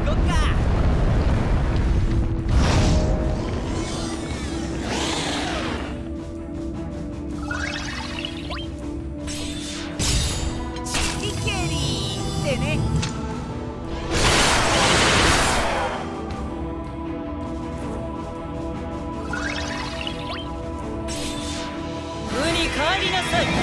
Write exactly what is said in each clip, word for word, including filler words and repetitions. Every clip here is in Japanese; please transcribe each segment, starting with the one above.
こっか。チキケリーってね。無に帰りなさい。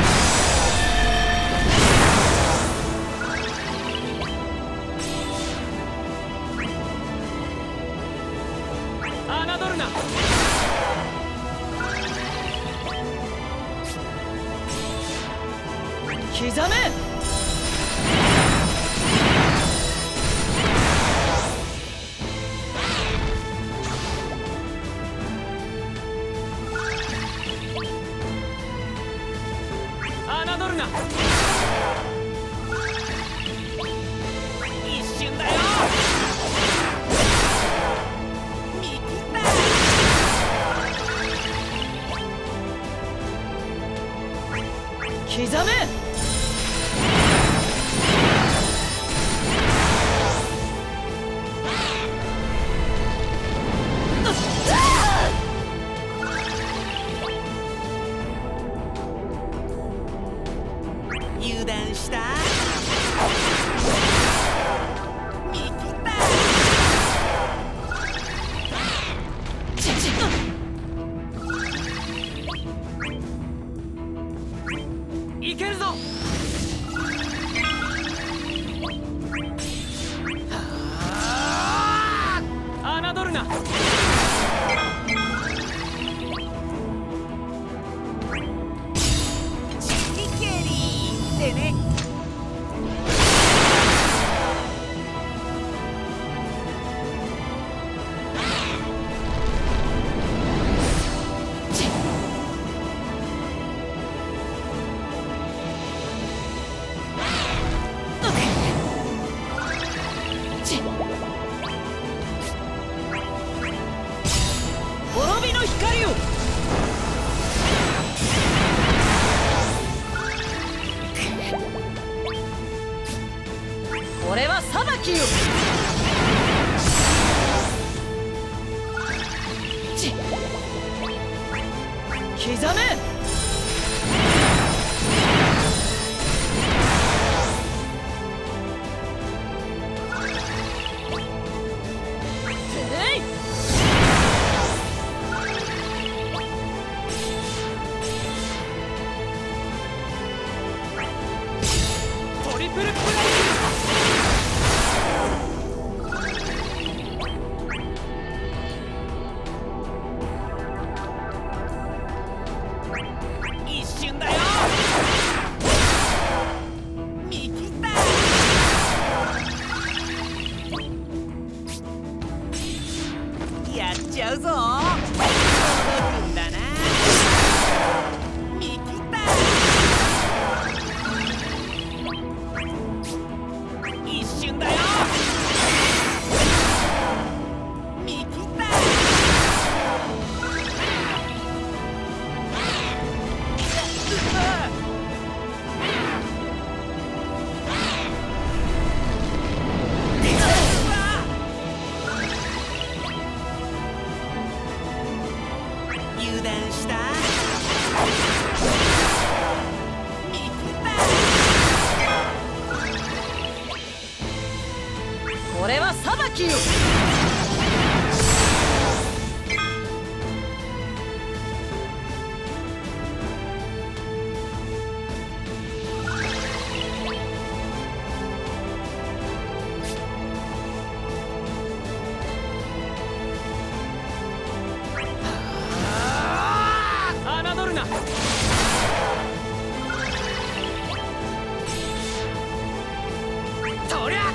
侮るな。刻め。侮るな。一瞬だよ。刻め。油断した。見切った。ちちいけるぞ。侮るな。チキケリーってね。滅びの光を。これは裁きよ。ち刻め。トリプルプレイ。一瞬だよ。見切った。やっちゃうぞ。届くんだな。見切った。一瞬だよ。見切った。油断した。見切った。これは裁きよ。侮るな。とりゃ。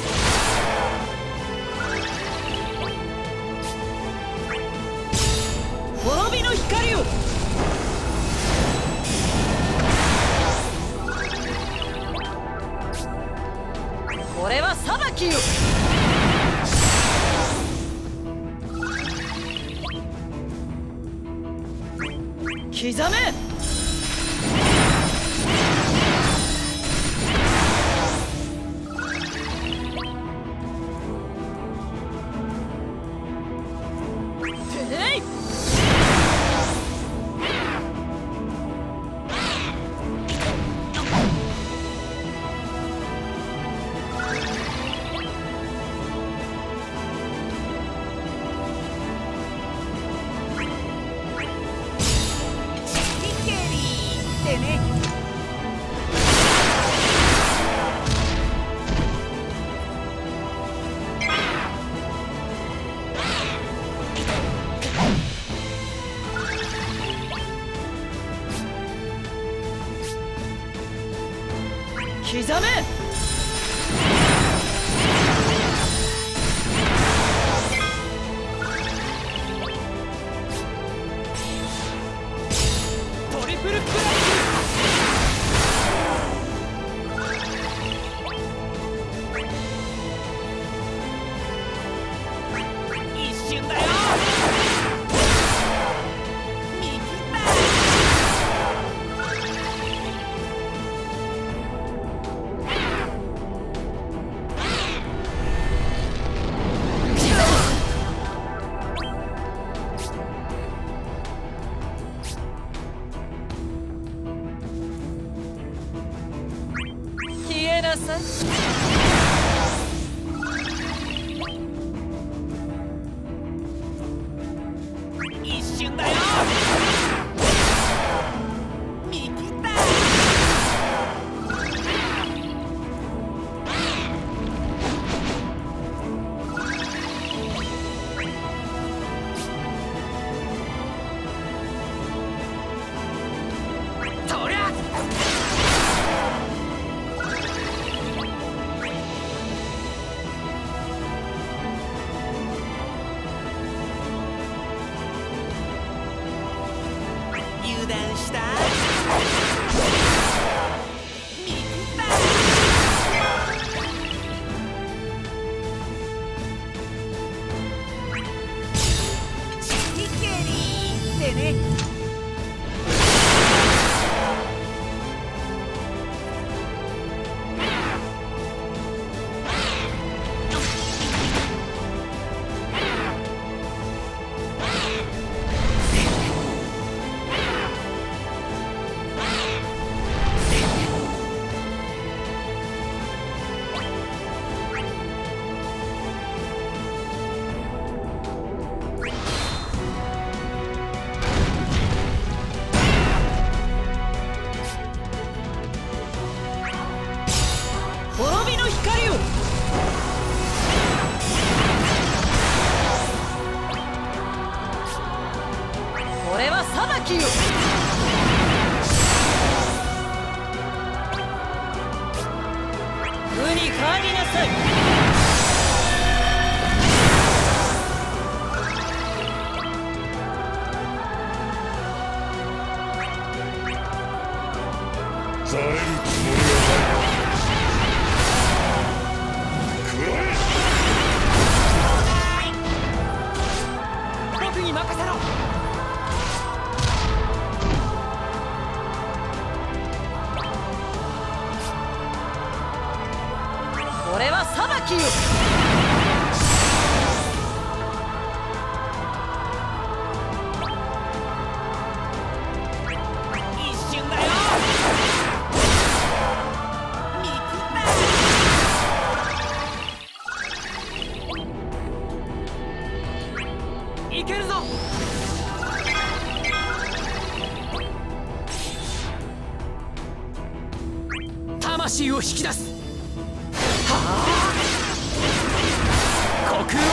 滅びの光を。これは裁きよ。刻め。 刻め。トリプルプライズ。一瞬だよ。見切った。消えなさい。一瞬だよ。見切った。とりゃ油断した。見切った。チキケリーってね。滅びの光を。これは裁きよ。無に帰りなさい。 ざれるつもりはない。 僕に任せろ。 これは裁きよ。 一瞬だよ。見切った。いけるぞ。魂を引き出す。はあ。虚空を貫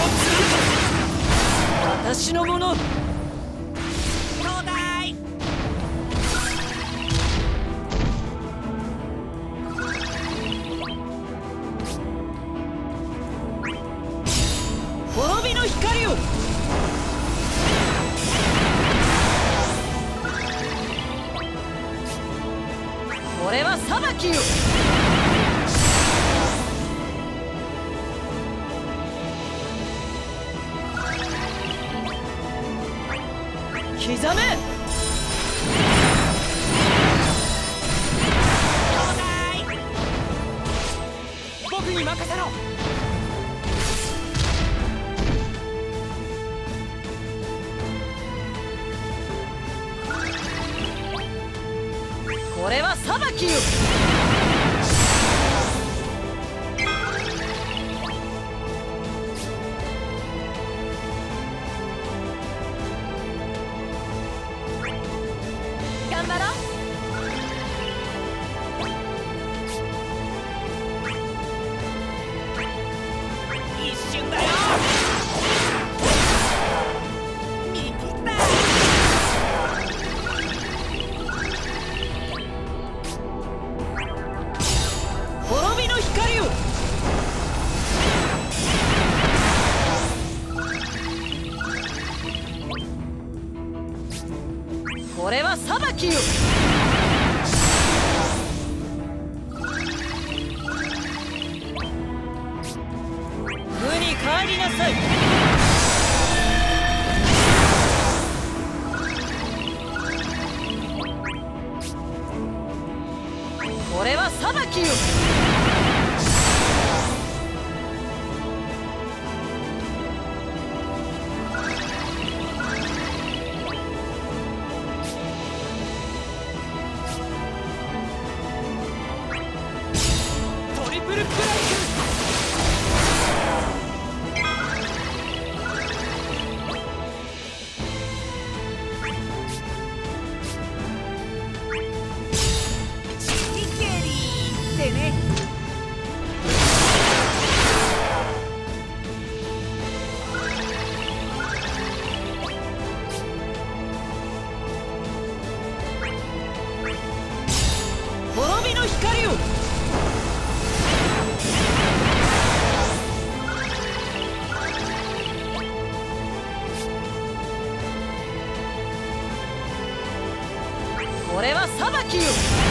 く。私のもの。東大。滅びの光を。これは裁きよ。刻め。東大。僕に任せろ。これは裁きよ。頑張ろう。一瞬だよ。見切った。 きよ。無に帰りなさい。これは裁きよ。 トリプルクライス。 滅びの光を。これは裁きよ。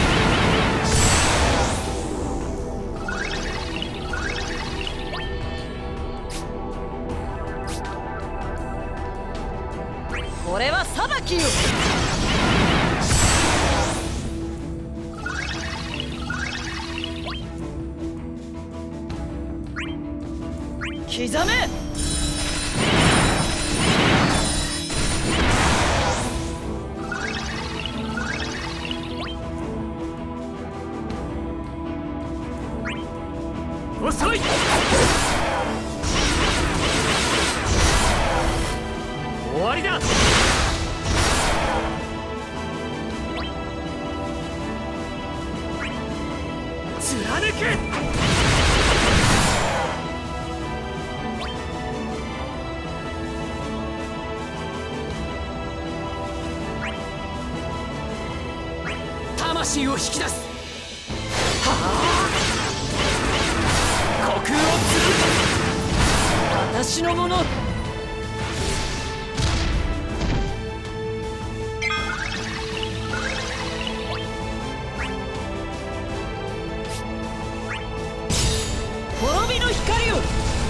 これは裁きよ。刻め。 遅い。終わりだ。貫け。魂を引き出す。はあ、虚空を貫け。 私のもの。滅びの光を。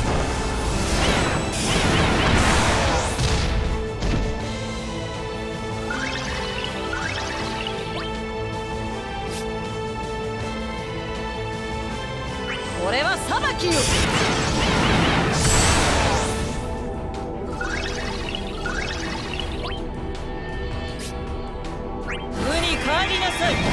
これは裁きよ。無に帰りなさい。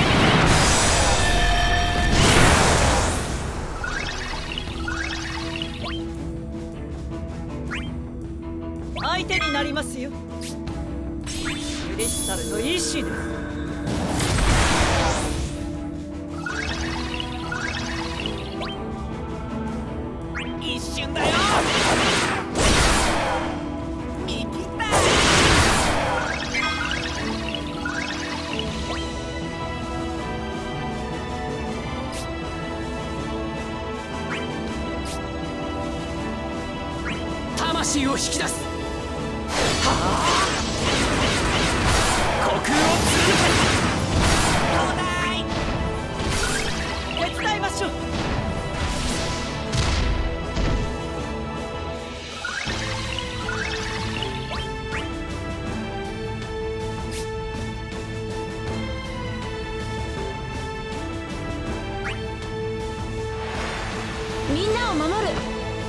相手になりますよ。クリスタルの意志です。 一瞬だよ。見切った。魂を引き出す。はあ、虚空を貫け。 手伝いましょう。みんなを守る。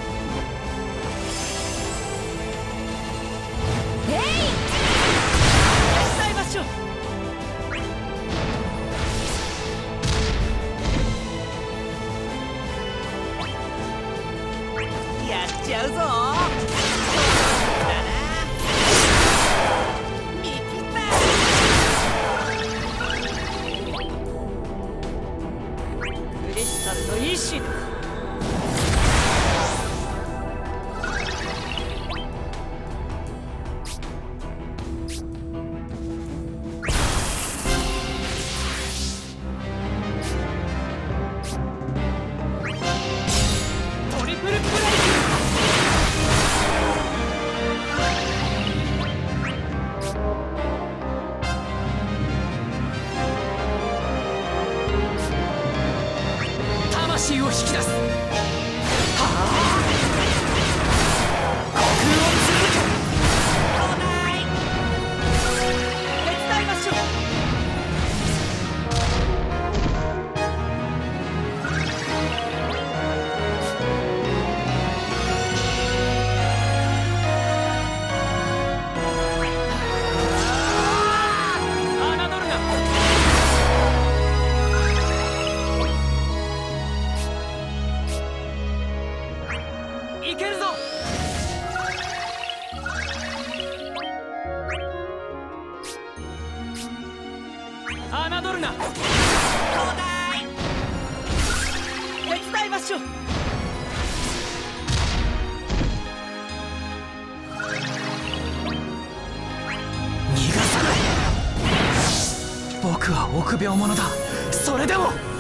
えい！手伝いましょう。 やっちゃうぞ。だな。見切った。 クリスタルの意志です。 魂を引き出す。はあ、呼吸を続け。 手伝いましょう。 いけるぞ。侮るな。 手伝いましょう。 逃がさない。僕は臆病者だ。それでも